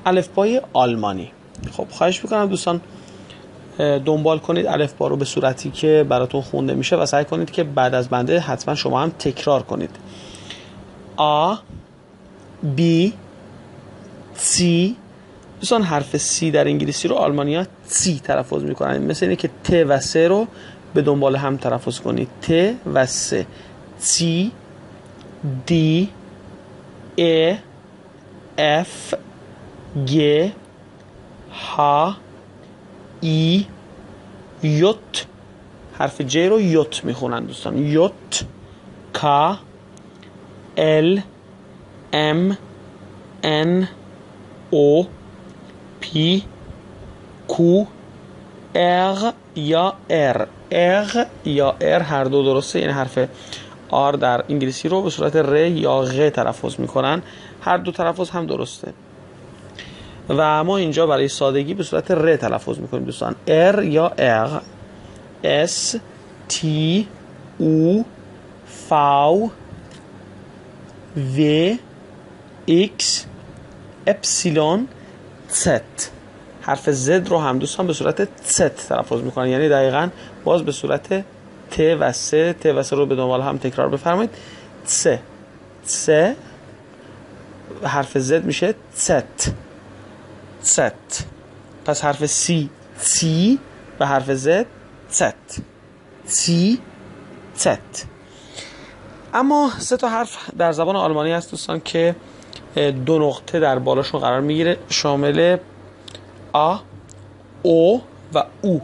الفبای آلمانی. خب خواهش میکنم دوستان دنبال کنید الفبا رو به صورتی که براتون خونده میشه و سعی کنید که بعد از بنده حتما شما هم تکرار کنید. آ، بی، سی. دوستان حرف سی در انگلیسی رو آلمانی‌ها سی تلفظ میکنن، مثل اینه که ت و س رو به دنبال هم تلفظ کنید. ت و س. سی، دی، ا، اف، گ، ها، ای، یوت. حرف ج رو یوت میخونن دوستان. یوت، کا، ال، ام، ان، او، پی، کو، ار یا ار. ار یا ار هر دو درسته، یعنی حرف آر در انگلیسی رو به صورت ر یا غ تلفظ میکنن، هر دو تلفظ هم درسته و ما اینجا برای سادگی به صورت ر تلفظ میکنیم دوستان. ر یا ار. اس، تی، او، فاو، و، ایکس، اپسیلون، زد. حرف زد رو هم دوستان به صورت زد تلفظ میکنن، یعنی دقیقاً باز به صورت ت و س. ت و س رو به دنبال هم تکرار بفرمایید. س، س. حرف زد میشه زت، زت. پس حرف سی، سی، و حرف زد زت، سی، زت. اما سه تا حرف در زبان آلمانی هست دوستان که دو نقطه در بالاشون قرار میگیره، شامل آ، او و او.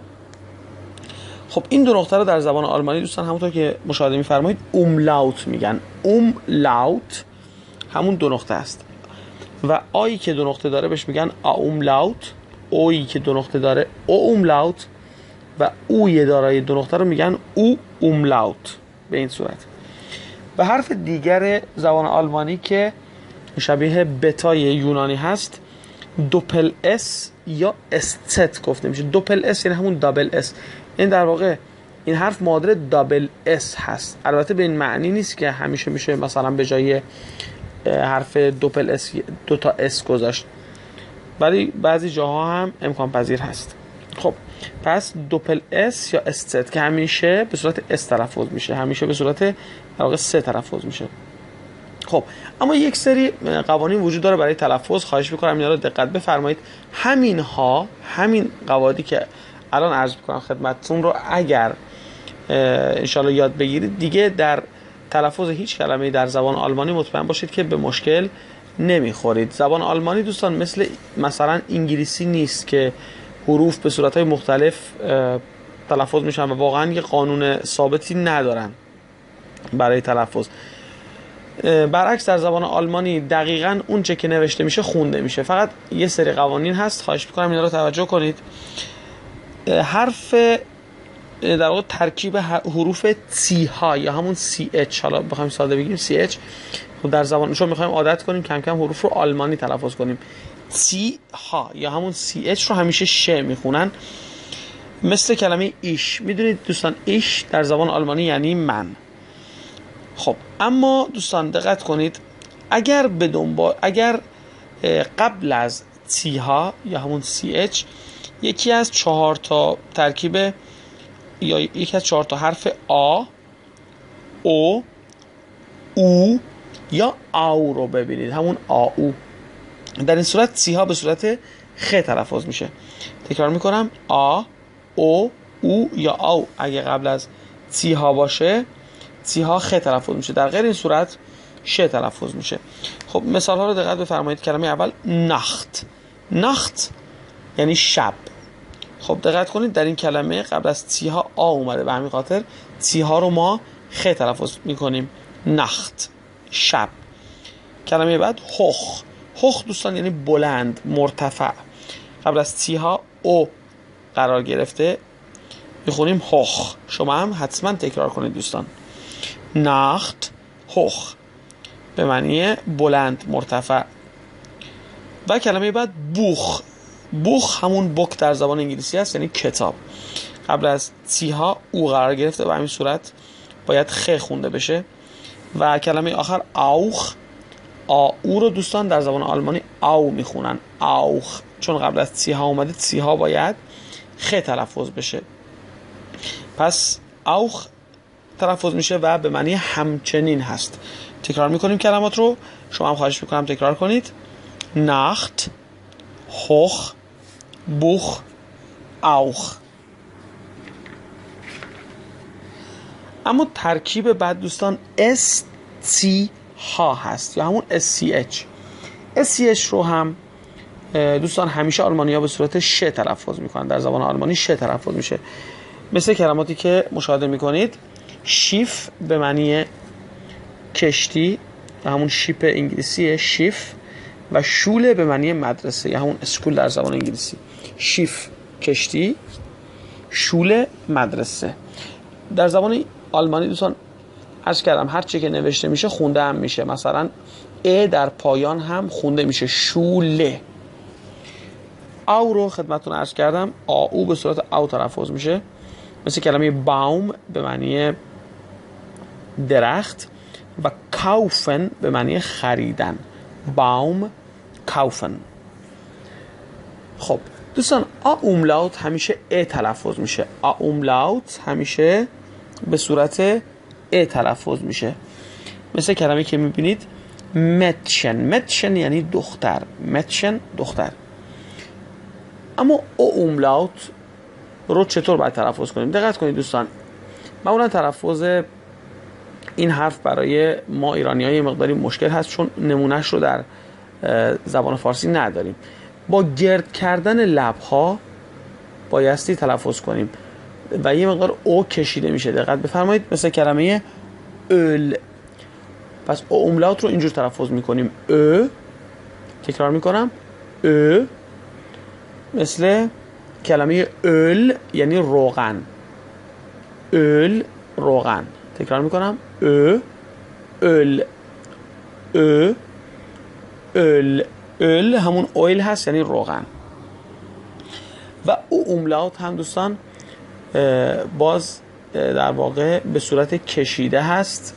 خب این دو نقطه رو در زبان آلمانی دوستان همونطور که مشاهده می‌فرمایید اوملاوت میگن. اوملاوت همون دو نقطه است و آیی که دو نقطه داره بهش میگن اوملاوت، اویی که دو نقطه داره او اوملاوت و اوی دارای دو نقطه رو میگن او اوملاوت. به این صورت. و حرف دیگر زبان آلمانی که شبیه بتای یونانی هست دوپل اس یا استت گفته میشه. دوپل اس یعنی همون دابل اس، این در واقع این حرف مادر دابل اس هست. البته به این معنی نیست که همیشه میشه مثلا به جای حرف دوپل اس دو تا اس گذاشت، ولی بعضی جاها هم امکان پذیر هست. خب پس دوپل اس یا استت که همیشه به صورت اس تلفظ میشه، همیشه به صورت در واقع سه تلفظ میشه. خب اما یک سری قوانین وجود داره برای تلفظ، خواهش میکنم اینا رو دقت بفرمایید. همین قواعدی که الان عرض میکنم خدمتتون رو اگر انشالله یاد بگیرید دیگه در تلفظ هیچ کلمه‌ای در زبان آلمانی مطمئن باشید که به مشکل نمیخورید. زبان آلمانی دوستان مثلا انگلیسی نیست که حروف به صورتهای مختلف تلفظ میشن و واقعا یه قانون ثابتی ندارن برای تلفظ. برعکس در زبان آلمانی دقیقاً اون چه که نوشته میشه خونده میشه، فقط یه سری قوانین هست، خواهش میکنم اینا رو توجه کنید. حرف در واقع ترکیب حروف تی ها یا همون سی اچ، حالا بخوایم ساده بگیم سی اچ، خب در زبان چون میخوایم عادت کنیم کم کم حروف رو آلمانی تلفظ کنیم، تی ها یا همون سی اچ رو همیشه ش میخونن. مثل کلمه ایش، میدونید دوستان ایش در زبان آلمانی یعنی من. خب اما دوستان دقت کنید اگر قبل از تی ها یا همون سی اچ یکی از 4 تا ترکیب یا یکی از 4 تا حرف آ، او، او یا آو رو ببینید، همون آ او، در این صورت تی ها به صورت خ تلفظ میشه. تکرار میکنم آ، او، او یا آو. اگه قبل از تی ها باشه تی ها خ تلفظ میشه، در غیر این صورت ش تلفظ میشه. خب مثال ها رو دقت بفرمایید. کلمه اول نخت. نخت یعنی شب. خب دقت کنید در این کلمه قبل از تی ها آ اومده، به همین خاطر تی ها رو ما خ تلفظ میکنیم. نخت شب. کلمه بعد هخ. هخ دوستان یعنی بلند، مرتفع. قبل از تی ها او قرار گرفته، میخونیم هخ. شما هم حتما تکرار کنید دوستان. نخت هخ به معنی بلند، مرتفع. و کلمه بعد بوخ. بوخ همون بوک در زبان انگلیسی هست، یعنی کتاب. قبل از تی ها او قرار گرفته، به همین صورت باید خ خونده بشه. و کلمه آخر آوخ. او رو دوستان در زبان آلمانی او میخونن، اوخ، چون قبل از تی ها اومده، تی ها باید خ تلفظ بشه، پس اوخ تلفظ میشه و به معنی همچنین هست. تکرار میکنیم کلمات رو، شما هم خواهش میکنم تکرار کنید. ناخت، هوخ، بوخ، اوخ. اما ترکیب بعد دوستان اس تی ها هست یا همون SCH رو هم دوستان همیشه آلمانی ها به صورت ش تلفظ میکنن، در زبان آلمانی ش تلفظ میشه، مثل کلماتی که مشاهده میکنید. شیف به معنی کشتی یا همون شیپ انگلیسیه شیف، و شوله به معنی مدرسه یا همون اسکول در زبان انگلیسی. شیف کشتی، شوله مدرسه. در زبان آلمانی دوستان عرض کردم هر چی که نوشته میشه خونده هم میشه، مثلا ا در پایان هم خونده میشه، شوله. او رو خدمتتون عرض کردم، او به صورت او تلفظ میشه، مثل کلمه باوم به معنی درخت و کاوفن به معنی خریدن. باوم کاوفن. خب دوستان اوملاوت همیشه ا تلفظ میشه، اوملاوت همیشه به صورت ا تلفظ میشه، مثل کلمه که میبینید متشن یعنی دختر، متشن دختر. اما اوملاوت رو چطور باید تلفظ کنیم؟ دقت کنید دوستان، معمولا تلفظ این حرف برای ما ایرانی‌ها یه مقداری مشکل هست، چون نمونهش رو در زبان فارسی نداریم. با گرد کردن لب‌ها بایستی تلفظ کنیم و یه مقدار او کشیده میشه، دقت بفرمایید، مثل کلمه اول. پس اوملاوت رو اینجور تلفظ میکنیم، تکرار میکنم، مثل کلمه اول یعنی روغن، اول روغن. تکرار میکنم، اول اول همون اویل هست یعنی روغن. و اوملاوت هم دوستان باز در واقع به صورت کشیده هست،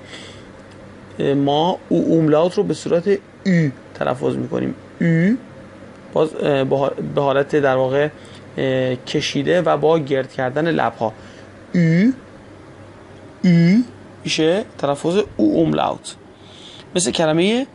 ما اوملاوت رو به صورت او تلفظ میکنیم، او باز به حالت در واقع کشیده و با گرد کردن لبها، او میشه تلفظ اوملاوت. مثل کلمه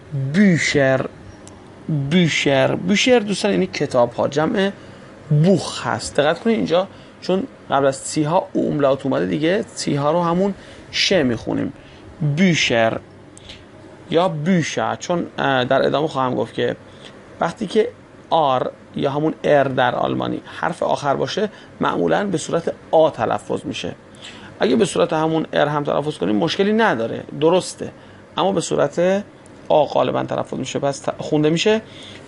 بوشر دوستان یعنی کتاب ها، جمع بوخ هست. دقت کنید اینجا چون قبل از تی ها اوملاوت اومده دیگه تی ها رو همون ش میخونیم، بوشر یا بوشا، چون در ادامه خواهم گفت که وقتی که آر یا همون ار در آلمانی حرف آخر باشه معمولا به صورت آ تلفظ میشه. اگه به صورت همون ار هم تلفظ کنیم مشکلی نداره، درسته، اما به صورت آ غالبا تلفظ میشه، پس خونده میشه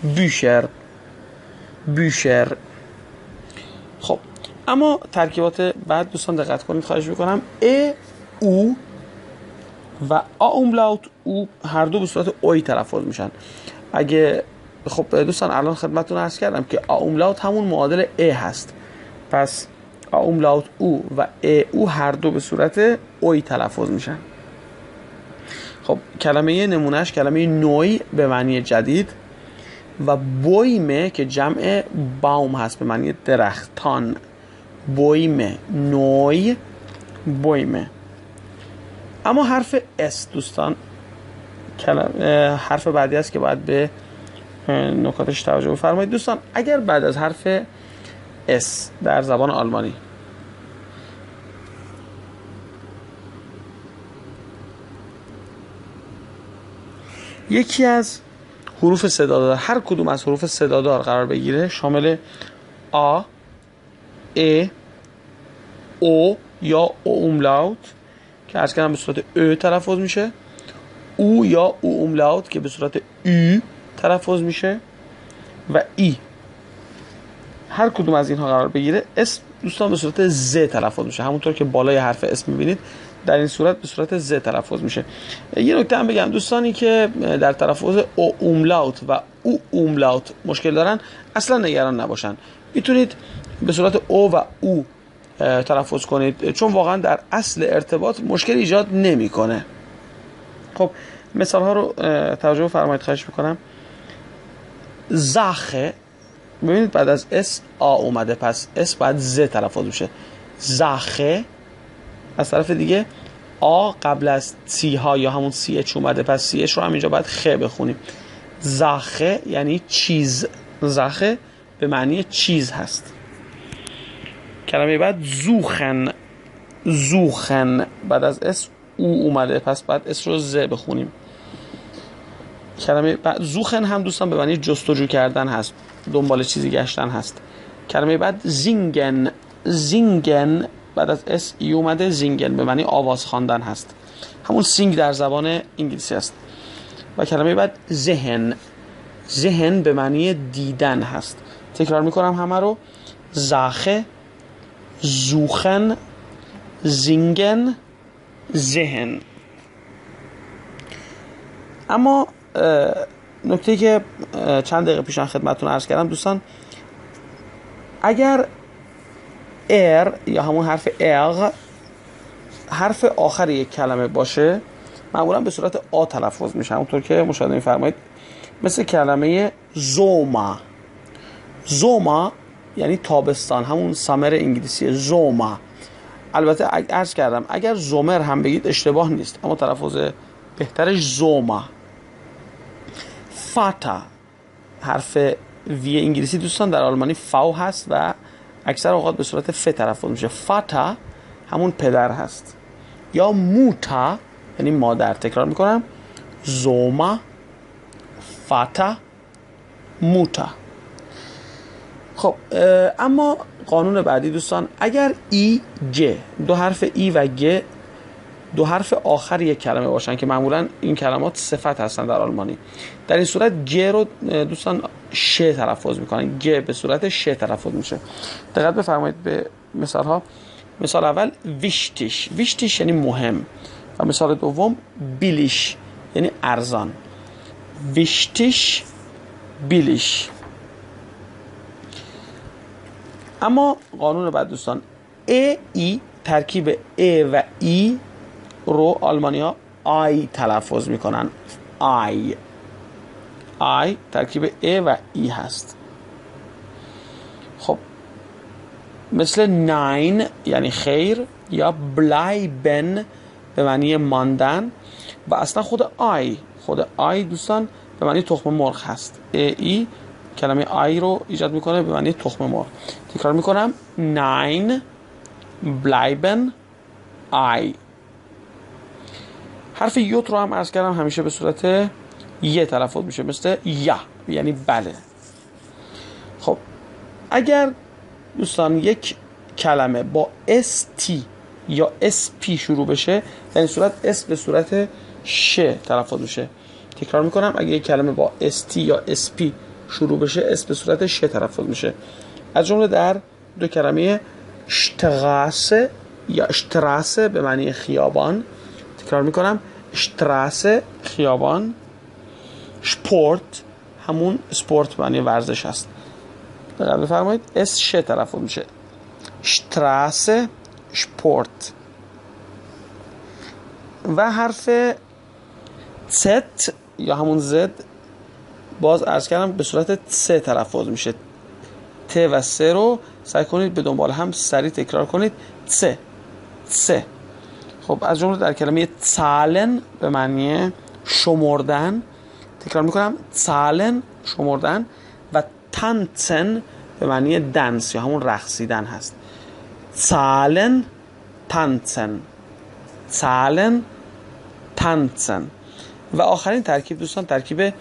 بوشر. خب اما ترکیبات بعد دوستان دقت کنید خواهش میکنم، او و اوملاوت او هر دو به صورت اوی تلفظ میشن. اگه خب دوستان الان خدمتتون عرض کردم که اوملاوت همون معادل هست، پس اوملاوت او و او هر دو به صورت اوی تلفظ میشن. خب کلمه نمونهش کلمه نوی به معنی جدید و بویمه که جمع باوم هست به معنی درختان، بویمه، نوی، بویمه. اما حرف اس دوستان حرف بعدی است که باید به نکاتش توجه بفرمایید. دوستان اگر بعد از حرف اس در زبان آلمانی یکی از حروف صدادار، هر کدوم از حروف صدادار قرار بگیره، شامل آ، ا، او یا اوملاوت که عرض کردم به صورت او تلفظ میشه، او یا اوملاوت که به صورت او تلفظ میشه و ای، هر کدوم از اینها قرار بگیره اسم دوستان به صورت ز تلفظ میشه، همونطور که بالای حرف اسم میبینید در این صورت به صورت ز تلفظ میشه. یه نکته هم بگم دوستانی که در تلفظ اوملاوت و اوملاوت مشکل دارن اصلا نگران نباشن، میتونید به صورت او و او تلفظ کنید، چون واقعا در اصل ارتباط مشکل ایجاد نمیکنه. خب مثال ها رو توجه فرمایید خواهش میکنم. زاخه، ببینید بعد از اس آ اومده، پس اس باید ز تلفظ بشه. زاخه. از طرف دیگه آ قبل از سی ها یا همون سی اچ اومده، پس سی اچ رو هم اینجا باید خ بخونیم. زاخه یعنی چیز. زاخه به معنی چیز هست. کلمه بعد زوخن. زوخن بعد از اس او اومده، پس بعد اس رو ز بخونیم. کلمه بعد زوخن هم دوستان به معنی جستجو کردن هست، دنبال چیزی گشتن هست. کلمه بعد زینگن. زینگن بعد از اس ای اومده، زینگن به معنی آواز خواندن هست، همون سینگ در زبان انگلیسی است. و کلمه بعد ذهن. ذهن به معنی دیدن هست. تکرار میکنم همه رو. زاخه، زوخن، زینگن، ذهن. اما نکته که چند دقیقه پیش خدمتتون عرض کردم دوستان، اگر ار یا همون حرف اغ حرف آخر یک کلمه باشه، معمولا به صورت آ تلفظ میشه، همونطور که مشاهده می‌فرمایید. مثل کلمه زوما. زوما یعنی تابستان، همون سامر انگلیسی، زوما. البته عرض کردم اگر زومر هم بگید اشتباه نیست، اما تلفظ بهترش زوما. فاتا، حرف وی انگلیسی دوستان در آلمانی فاو هست و اکثر اوقات به صورت ف تلفظ میشه. فاتا همون پدر هست. یا موتا یعنی مادر. تکرار میکنم. زوما، فاتا، موتا. خب اما قانون بعدی دوستان، اگر ای ج، دو حرف ای و گ دو حرف آخر یک کلمه باشن که معمولا این کلمات صفت هستن در آلمانی، در این صورت گ رو دوستان ش تلفظ میکنن. گ به صورت ش تلفظ میشه. دقت بفرمایید به مثال ها. مثال اول ویشتیش. ویشتیش یعنی مهم. و مثال دوم بیلیش یعنی ارزان. ویشتیش، بیلیش. اما قانون بعد دوستان، ای ترکیب ای و ای رو آلمانی ها آی تلفظ میکنن. آی ترکیب ای و ای هست. خب مثل ناین یعنی خیر، یا بلایبن به معنی ماندن. و اصلا خود آی دوستان به معنی تخم مرغ هست. ای کلمه آی رو ایجاد میکنه به معنی تخم مرغ. تکرار میکنم. ناین، بلایبن، آی. حرف یوت رو هم عرض کردم همیشه به صورت یه تلفظ میشه، مثل یا یعنی بله. خب اگر دوستان یک کلمه با st یا sp شروع بشه، در این صورت s به صورت ش تلفظ میشه. تکرار میکنم. اگر یک کلمه با st یا sp شروع بشه، s به صورت ش تلفظ میشه. از جمله در دو کلمه شتراسه یا اشتراسه به معنی خیابان. تکرار میکنم. اشتراسه خیابان. شپورت همون سپورت به معنی ورزش هست. دقیق بفرمایید. اس ش تلفظ میشه. شتراسه، شپورت. و حرف ت یا همون زد باز عرض کردم به صورت س تلفظ میشه. ت و س رو سعی کنید به دنبال هم سریع تکرار کنید. س. خب از جمله در کلمه زahlen به معنی شمردن. تکرار میکنم. زahlen شمردن. و tanzen به معنی دنس یا همون رقصیدن هست. زahlen، tanzen. و آخرین ترکیب دوستان ترکیب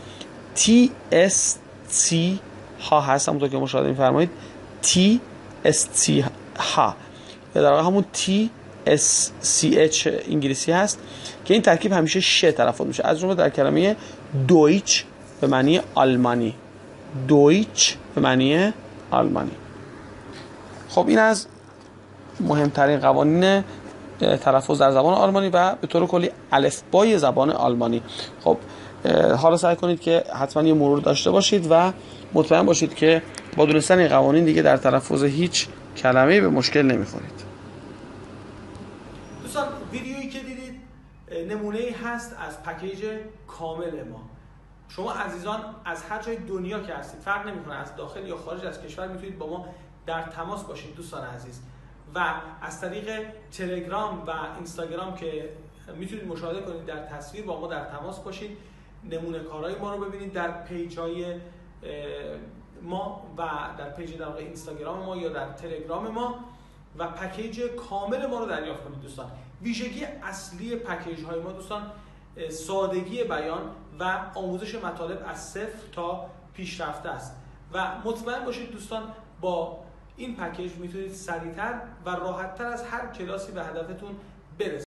TSC ها هست، همونطور که مشاهده می‌فرمایید. TSC ها یا در واقع همون TSCH انگلیسی هست که این ترکیب همیشه ش تلفظ میشه. از جمله در کلمه دویچ به معنی آلمانی. دویچ به معنی آلمانی. خب این از مهمترین قوانین تلفظ در زبان آلمانی و به طور کلی الفبای زبان آلمانی. خب حالا سعی کنید که حتما یه مرور داشته باشید و مطمئن باشید که با دونستن این قوانین دیگه در تلفظ هیچ کلمه‌ای به مشکل نمیخورید. دوستان ویدیویی که دیدید نمونه هست از پکیج کامل ما. شما عزیزان از هر جای دنیا که هستید، فرق نمیکنه از داخل یا خارج از کشور، میتونید با ما در تماس باشید دوستان عزیز. و از طریق تلگرام و اینستاگرام که میتونید مشاهده کنید در تصویر، با ما در تماس باشید، نمونه کارهای ما رو ببینید در پیج‌های ما و در پیج در واقع اینستاگرام ما یا در تلگرام ما، و پکیج کامل ما رو دریافت کنید دوستان. ویژگی اصلی پکیج های ما دوستان سادگی بیان و آموزش مطالب از صفر تا پیشرفته است و مطمئن باشید دوستان با این پکیج میتونید سریعتر و راحتتر از هر کلاسی به هدفتون برسید.